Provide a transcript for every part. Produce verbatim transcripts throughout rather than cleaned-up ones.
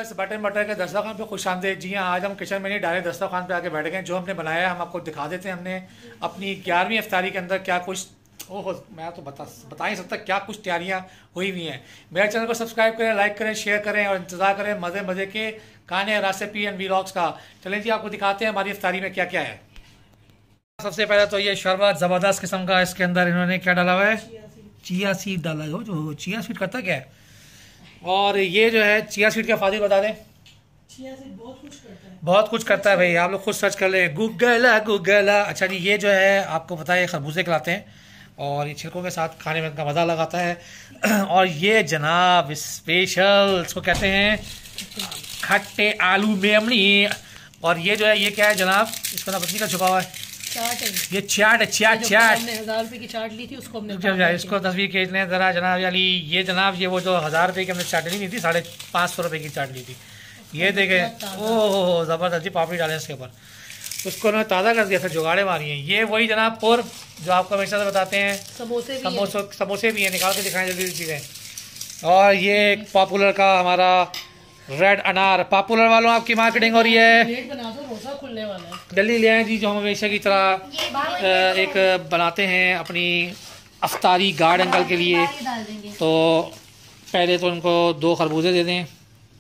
Viewers, button butter के दस्तरखान पे खुश आमदीद। जी हाँ, आज हम किचन में नहीं डायरेक्ट दस्तरखान पे आके बैठ गए। जो हमने बनाया है हम आपको दिखा देते हैं। हमने अपनी ग्यारहवीं इफ्तारी के अंदर क्या कुछ, ओह मैं तो बता बता ही सकता क्या कुछ तैयारियाँ हुई हुई हैं। मेरे चैनल को सब्सक्राइब करें, लाइक करें, शेयर करें और इंतज़ार करें मज़े मज़े के खाने रेसिपी एंड व्लॉग्स का। चलें जी, आपको दिखाते हैं हमारी इफ्तारी में क्या क्या है। सबसे पहले तो ये शरबत ज़बरदस्त किस्म का, इसके अंदर इन्होंने क्या डाला हुआ है, चिया सीड डाला है। जो चिया सीड करता क्या है, और ये जो है चिया सीड का फायदे बता दें। चिया सीड बहुत कुछ करता है, बहुत कुछ करता है भाई, आप लोग खुद सर्च कर लें, गूगला गूगला। अच्छा जी, ये जो है आपको पता है खरबूजे खिलाते हैं और ये छिलकों के साथ खाने में इनका मज़ा लगाता है। और ये जनाब स्पेशल इसको कहते हैं खट्टे आलू मेमनी। और ये जो है ये क्या है जनाब, इसका नाम पत्नी का छुपा हुआ है, चाट है ये चाट है। चाट चाट हमने हजार रुपए की चाट ली थी, उसको हमने इसको तस्वीर खींच लें जरा जनाब। यानी ये जनाब ये वो जो हज़ार रुपये की हमने चाट ली थी, साढ़े पाँच सौ रुपये की चाट ली थी। ये देखें, ओह ज़बरदस्त जी, पापड़ी डालें इसके ऊपर। उसको उन्होंने ताज़ा कर दिया था, जुगाड़े मारी हैं। ये वही जनाब पुर जो आपको हमेशा से बताते हैं, समोसे भी समोसे समोसे भी हैं, निकाल के दिखाएं जल्दी चीज़ें। और ये एक पॉपुलर का हमारा रेड अनार, पॉपुलर वालों आपकी मार्केटिंग हो रही है। प्लेट बना दो, रोजा खुलने वाला है, जल्दी ले आए जी। जो हम हमेशा की तरह एक बनाते हैं अपनी अफ्तारी गार्ड अंकल के लिए। तो पहले तो उनको दो खरबूजे दे दें,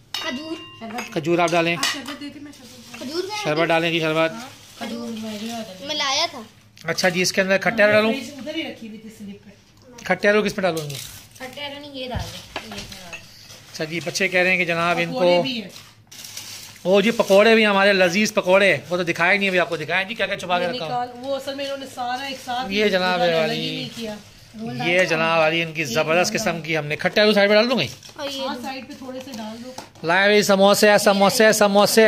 खजूर आप डालें, शरबत डालें जी, शरबत मैं लाया था। अच्छा जी, इसके अंदर खट्टे आलू डालूं, उधर ही रखी हुई थी स्लिप पे। खट्टे आलू किस में डालूंगी? खट्टे आलू नहीं, ये डाल दे। अच्छा जी, बच्चे कह रहे हैं कि जनाब इनको, ओ जी पकोड़े भी हमारे लजीज पकोड़े, वो तो दिखाए नहीं, अभी आपको दिखाएं जी क्या क्या छुपा के रखा। वो असल में इन्होंने सारा एक साथ ये जनाब वाली, ये जनाब वाली इनकी जबरदस्त किस्म की, हमने खट्टे आलू साइड पे डाल दूंगी, साइड पे थोड़े से डाल दो। लाए भाई समोसे समोसे समोसे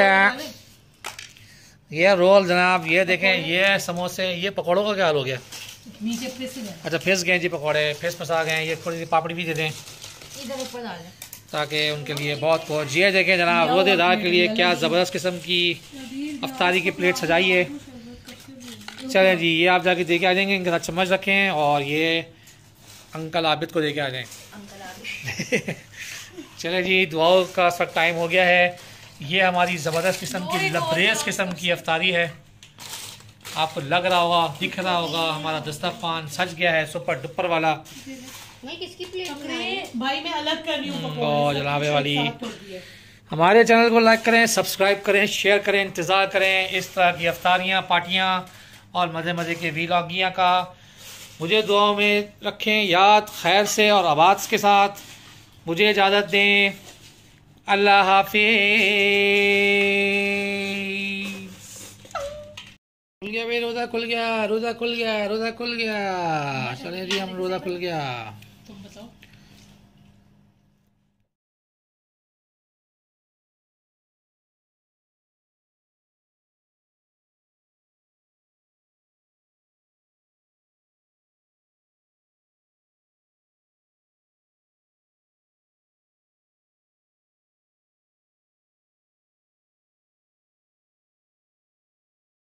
ये रोल जनाब, ये देखें ये समोसे, ये पकौड़ों का क्या हाल हो गया, नीचे फिस गए। अच्छा फिस गए जी पकौड़े, फिस फंसा गए। ये थोड़ी सी पापड़ी भी दे दें इधर ऊपर डाल दे ताकि उनके लिए बहुत कुछ। ये देखें जनाब रोजेदार के लिए क्या ज़बरदस्त किस्म की अफ्तारी की प्लेट सजाई है। चलें जी, ये आप जाके दे के आ जाएंगे, इनके साथ चम्मच रखें। और ये अंकल आबिद को दे के आ जाएं। चलें जी, दुआओं का सब टाइम हो गया है। ये हमारी ज़बरदस्त किस्म की लबरेज किस्म की अफ्तारी है। आपको लग रहा होगा, दिख रहा होगा हमारा दस्तरखान सज गया है, सुपर डुपर वाला। मैं किसकी प्लेट भाई मैं अलग कर रही हूँ और जनाबे वाली, हमारे चैनल को लाइक करें, सब्सक्राइब करें, शेयर करें, इंतज़ार करें इस तरह की अफ्तारियाँ, पार्टियाँ और मज़े मज़े के व्लॉगियाँ का। मुझे दुआओं में रखें याद, खैर से और आबाद के साथ। मुझे इजाज़त दें, अल्लाह हाफिज़। खुल गया भाई, रोज़ा खुल गया, रोज़ा खुल गया, रोज़ा खुल गया। चले जी, हम रोज़ा खुल गया।